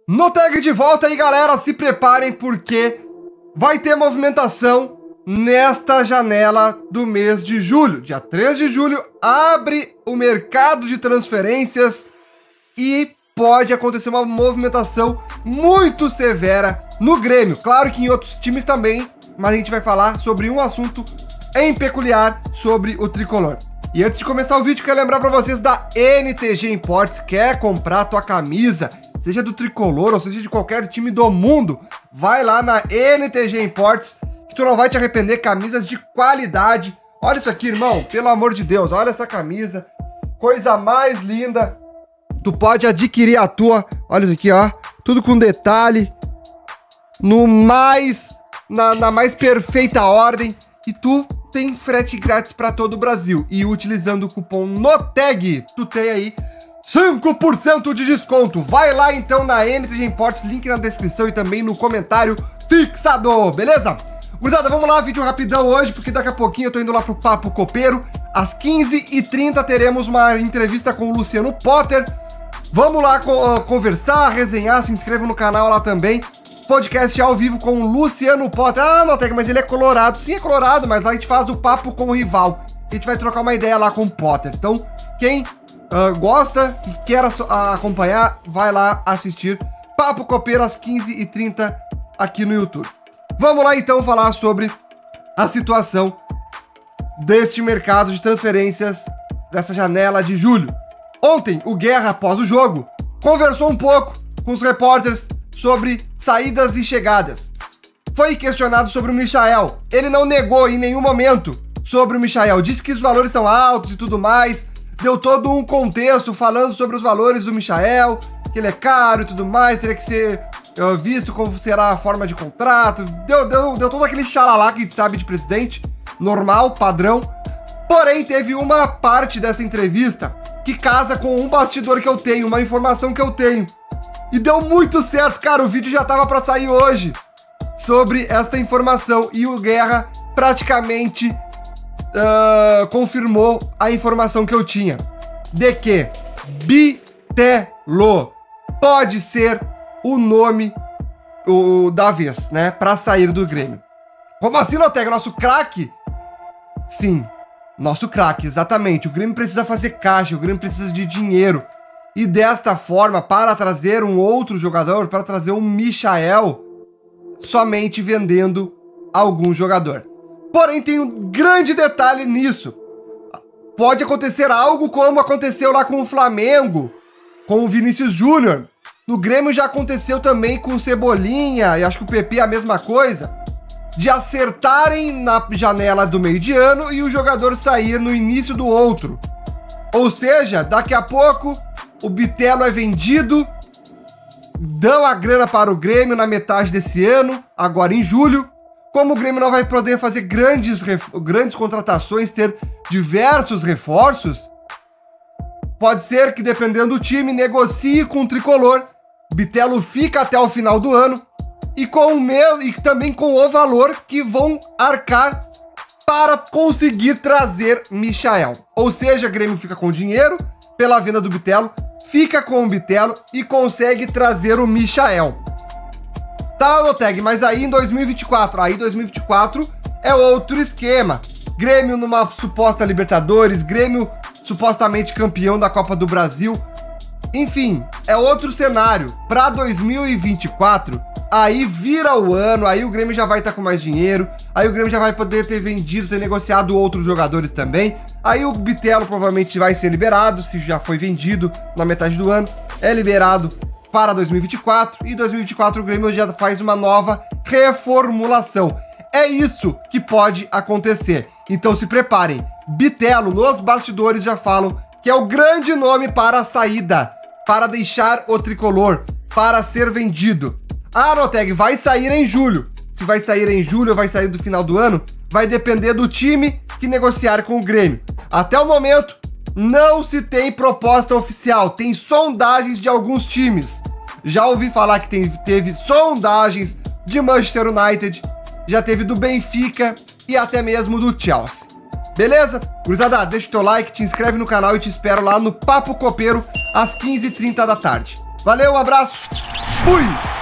No tag de volta aí, galera, se preparem porque vai ter movimentação nesta janela do mês de julho. Dia 3 de julho abre o mercado de transferências e pode acontecer uma movimentação muito severa no Grêmio. Claro que em outros times também, mas a gente vai falar sobre um assunto em peculiar sobre o tricolor. E antes de começar o vídeo, quero lembrar para vocês da NTG Imports. Quer comprar tua camisa, seja do tricolor ou seja de qualquer time do mundo, vai lá na NTG Imports que tu não vai te arrepender. Camisas de qualidade. Olha isso aqui, irmão, pelo amor de Deus, olha essa camisa, coisa mais linda. Tu pode adquirir a tua, olha isso aqui, ó, tudo com detalhe, na mais perfeita ordem, e tu tem frete grátis para todo o Brasil. E utilizando o cupom NOTAG, tu tem aí 5% de desconto. Vai lá então na NTG Imports, link na descrição e também no comentário fixado, beleza? Gurizada, vamos lá, vídeo rapidão hoje, porque daqui a pouquinho eu tô indo lá pro Papo Copeiro. Às 15h30 teremos uma entrevista com o Luciano Potter. Vamos lá conversar, resenhar, se inscreva no canal lá também. Podcast ao vivo com o Luciano Potter. Ah, Notec, mas ele é colorado. Sim, é colorado, mas lá a gente faz o papo com o rival. A gente vai trocar uma ideia lá com o Potter. Então, quem gosta e quer acompanhar, vai lá assistir Papo Copeiro às 15h30 aqui no YouTube. Vamos lá então falar sobre a situação deste mercado de transferências dessa janela de julho. Ontem, o Guerra, após o jogo, conversou um pouco com os repórteres sobre saídas e chegadas. Foi questionado sobre o Michael. Ele não negou em nenhum momento sobre o Michael. Disse que os valores são altos e tudo mais. Deu todo um contexto falando sobre os valores do Michael, que ele é caro e tudo mais, teria que ser visto como será a forma de contrato. Deu todo aquele xalalá que a gente sabe de presidente, normal, padrão. Porém, teve uma parte dessa entrevista que casa com um bastidor que eu tenho, uma informação que eu tenho. E deu muito certo, cara, o vídeo já tava pra sair hoje sobre esta informação. E o Guerra praticamente confirmou a informação que eu tinha. De que Bitelo pode ser o nome da vez, né? Pra sair do Grêmio. Como assim, Notega? Nosso craque? Sim, nosso craque, exatamente. O Grêmio precisa fazer caixa, o Grêmio precisa de dinheiro. E desta forma, para trazer um outro jogador, para trazer um Michael, somente vendendo algum jogador. Porém, tem um grande detalhe nisso. Pode acontecer algo como aconteceu lá com o Flamengo, com o Vinícius Júnior. No Grêmio já aconteceu também com o Cebolinha, e acho que o PP é a mesma coisa, de acertarem na janela do meio de ano e o jogador sair no início do outro. Ou seja, daqui a pouco o Bitelo é vendido, dão a grana para o Grêmio na metade desse ano, agora em julho. Como o Grêmio não vai poder fazer grandes contratações, ter diversos reforços, pode ser que, dependendo do time, negocie com o tricolor. Bitelo fica até o final do ano e também com o valor que vão arcar para conseguir trazer Michael. Ou seja, o Grêmio fica com dinheiro pela venda do Bitelo, fica com o Bitelo e consegue trazer o Michael. Tá, Noteg, mas aí em 2024, é outro esquema. Grêmio numa suposta Libertadores, Grêmio supostamente campeão da Copa do Brasil. Enfim, é outro cenário. Para 2024, aí vira o ano, aí o Grêmio já vai estar com mais dinheiro, aí o Grêmio já vai poder ter vendido, ter negociado outros jogadores também. Aí o Bitelo provavelmente vai ser liberado, se já foi vendido na metade do ano, é liberado para 2024, e 2024 o Grêmio já faz uma nova reformulação. É isso que pode acontecer. Então se preparem. Bitelo, nos bastidores já falam que é o grande nome para a saída, para deixar o tricolor, para ser vendido. Ah, Noteg, vai sair em julho. Se vai sair em julho ou vai sair do final do ano, vai depender do time que negociar com o Grêmio. Até o momento, não se tem proposta oficial, tem sondagens de alguns times. Já ouvi falar que teve sondagens de Manchester United, já teve do Benfica e até mesmo do Chelsea. Beleza? Gurizada, deixa o teu like, te inscreve no canal e te espero lá no Papo Copeiro às 15h30 da tarde. Valeu, um abraço! Fui!